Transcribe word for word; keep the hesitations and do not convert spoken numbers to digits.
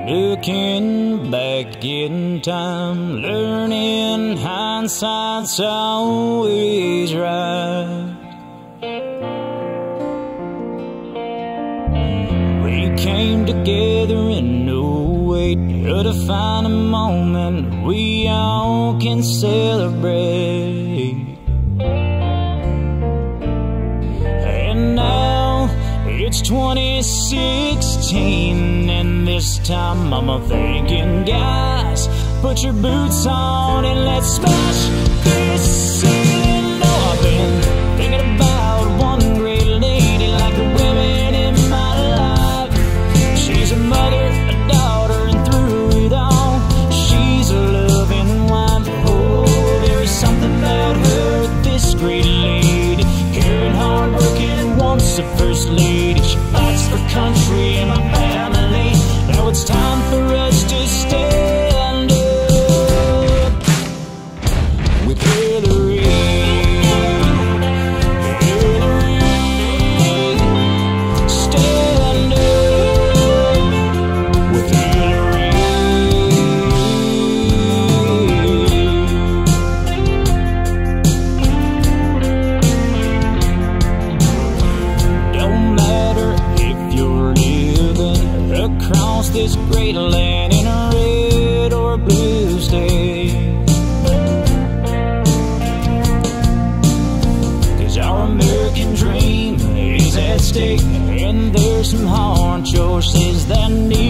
Looking back in time, learning hindsight's always right. We came together in no way to find a moment we all can celebrate. And now it's twenty sixteen, and this time I'm a thinking, guys, put your boots on and let's smash this ceiling. Oh, I've been thinking about one great lady like the women in my life. She's a mother, a daughter, and through it all, she's a loving wife. Oh, there is something about her, this great lady, caring, hard-working, and once a first lady. She fights for country and my family. Now it's time for us to stand up with Hillary. Hillary, stand up with Hillary. Don't matter if you're living across this great land in a red or blue state, 'cause our American dream is at stake, and there's some hard choices that need